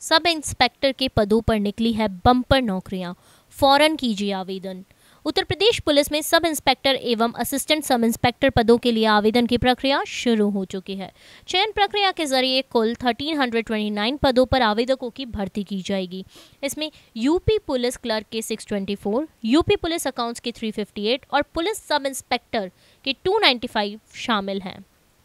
Sub inspector के पदों पर निकली है बम्पर नौकरियां, फौरन कीजिए आवेदन। उत्तर प्रदेश पुलिस में सब इंस्पेक्टर एवं असिस्टेंट सब इंस्पेक्टर पदों के लिए आवेदन की प्रक्रिया शुरू हो चुकी है। चयन प्रक्रिया के जरिए कुल 1329 पदों पर आवेदकों की भर्ती की जाएगी। इसमें यूपी पुलिस क्लर्क के 624, यूपी पुलिस अकाउंट्स के 358 और पुलिस सब इंस्पेक्टर के 295 शामिल हैं।